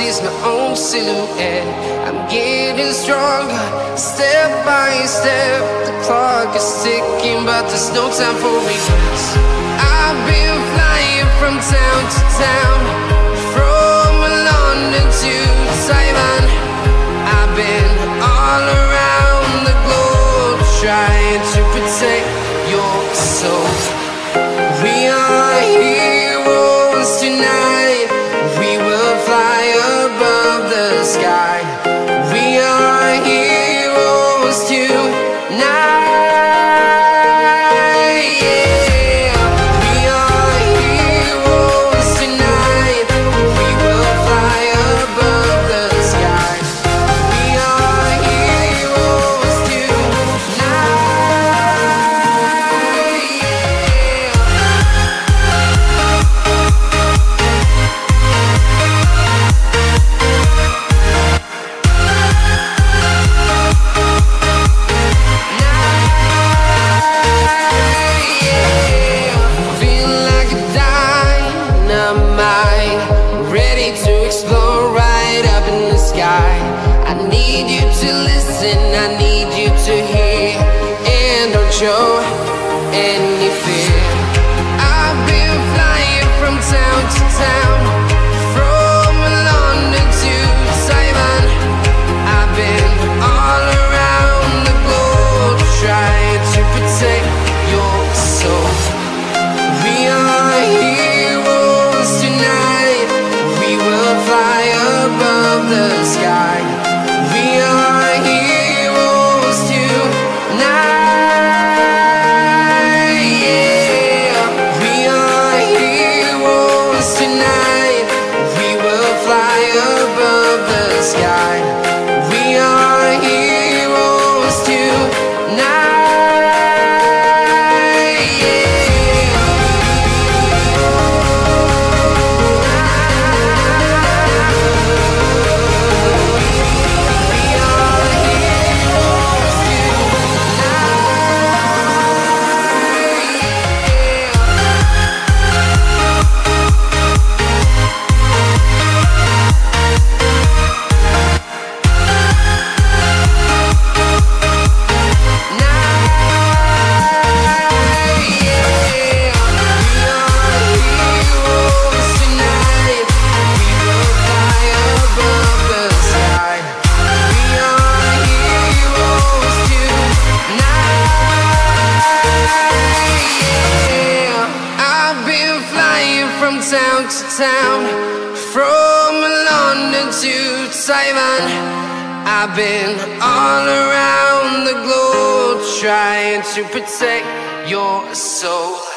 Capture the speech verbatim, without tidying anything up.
sees my own silhouette. I'm getting stronger, step by step. The clock is ticking, but there's no time for regrets. I've been flying from town to town, from London to Taiwan. I've been all around the globe, trying to protect your soul. We are heroes tonight. We will fly above the sky. We are heroes tonight. Show any fear. I've been flying from town to town, from London to Taiwan. I've been all around the globe, trying to protect your soul. We are heroes tonight. We will fly above the sky. We are heroes tonight. Town to town, from London to Taiwan. I've been all around the globe, trying to protect your soul.